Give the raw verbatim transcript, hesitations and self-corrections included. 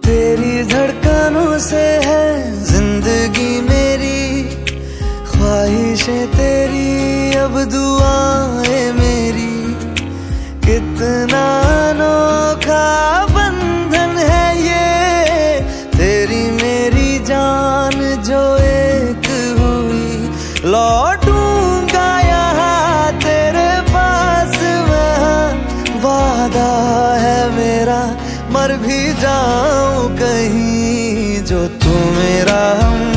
तेरी धड़कनों से है जिंदगी मेरी, ख्वाहिशें तेरी अब दुआएं मेरी। कितना अनोखा बंधन है ये, तेरी मेरी जान जो एक हुई। लौटूंगा यहाँ तेरे पास मैं, वादा है मेरा, मर भी जाऊं कहीं जो तू मेरा हम